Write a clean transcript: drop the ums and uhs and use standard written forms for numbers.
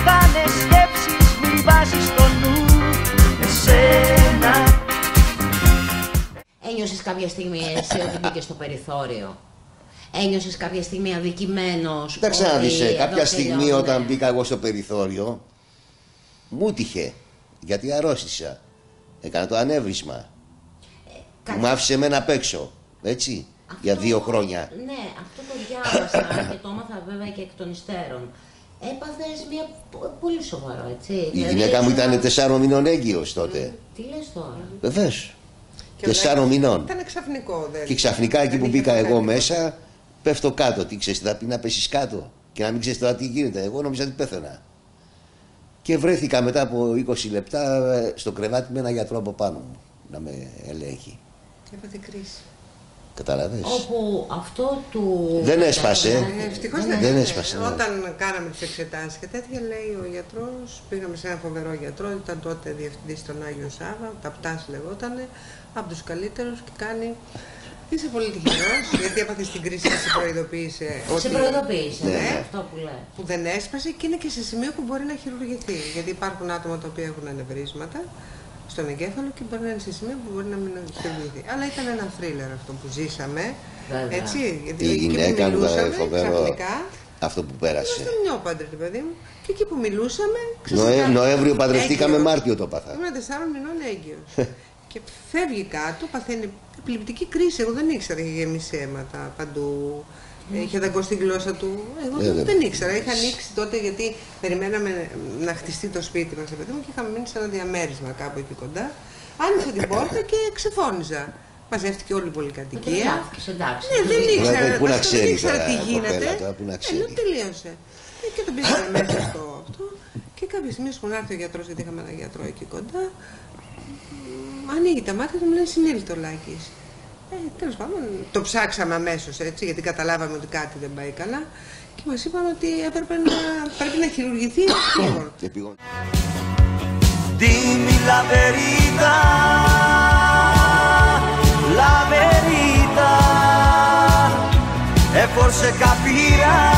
κάνε σκέψεις, μη βάζεις στο νου εσένα. Ένιωσες κάποια στιγμή εσύ ότι μπήκες στο περιθώριο? Ένιωσες κάποια στιγμή αδικημένος? Κοίταξε να δεις, κάποια στιγμή όταν μπήκα εγώ στο περιθώριο, μου τύχε, γιατί αρρώστησα. Έκανα το ανέβρισμα. Μου άφησε εμένα απ' έξω, έτσι, αυτό, για 2 χρόνια. Ναι, αυτό το διάβασα και το έμαθα βέβαια και εκ των υστέρων. Έπαθες μια πολύ σοβαρό, έτσι. Η γυναίκα μου ήταν 4 μηνών έγκυος τότε. Τι λες τώρα? Βεβαίως. 4 μηνών. Ήταν ξαφνικό, δεν. Και ξαφνικά εκεί που μπήκα εγώ μέσα, πέφτω κάτω. Τι ξέρεις, θα πει να πέσεις κάτω και να μην ξέρεις τώρα τι γίνεται. Εγώ νόμιζα ότι πέθαινα. Και βρέθηκα μετά από 20 λεπτά στο κρεβάτι με ένα γιατρό από πάνω μου να με ελέγχει. Και έπαθε κρίση. Καταλαβες. Όπου αυτό του... Δεν έσπασε. Ευτυχώς δεν έσπασε. Ναι. Όταν κάναμε τις εξετάσεις και τέτοια, λέει ο γιατρός, πήγαμε σε ένα φοβερό γιατρό, ήταν τότε διευθυντής στον Άγιο Σάβα, Ταπτάς λεγότανε, από τους καλύτερους, και κάνει: είσαι πολύ τυχερός, γιατί έπαθες την κρίση και σε προειδοποίησε. Σε προειδοποίησε, ναι, αυτό που λέει. Που δεν έσπασε και είναι και σε σημείο που μπορεί να χειρουργηθεί. Γιατί υπάρχουν άτομα τα οποία έχουν ανεβρίσματα στον εγκέφαλο και μπορεί να είναι σε σημείο που μπορεί να μην χειρουργηθεί. Αλλά ήταν ένα θρίλερ αυτό που ζήσαμε. Βέβαια. Έτσι, γιατί η γυναίκα μου ήταν φοβερό αυτό που πέρασε. Ήμασταν νιώπαντρε, παιδί μου. Και εκεί που μιλούσαμε. Νοέμβριο παντρευτήκαμε, Μάρτιο το πάθα. Ήμουν 4 μηνών έγκυος. Και φεύγει κάτω, παθαίνει επιληπτική κρίση. Εγώ δεν ήξερα, είχε γεμίσει αίματα παντού. Είχε δαγκώσει τη γλώσσα του. Εγώ δεν ήξερα. Είχα ανοίξει τότε γιατί περιμέναμε να χτιστεί το σπίτι μας, παιδί μου, και είχαμε μείνει σε ένα διαμέρισμα κάπου εκεί κοντά. Άνοιξα την πόρτα και ξεφώνιζα. Μαζεύτηκε όλη η πολυκατοικία. Ναι, δεν ήξερα τι γίνεται. Ενώ τελείωσε. Και τον πήγαμε μέσα στο αυτό. Και κάποια στιγμή που έρθει ο γιατρός, γιατί είχαμε ένα γιατρό εκεί κοντά, ανοίγει τα μάτια του, μου λέει: συνήλθε ο Λάκης. Τέλος πάντων, το ψάξαμε αμέσως, έτσι, γιατί καταλάβαμε ότι κάτι δεν πάει καλά και μας είπαν ότι πρέπει να χειρουργηθεί επίγον. Dimmi la verità, e forse capirai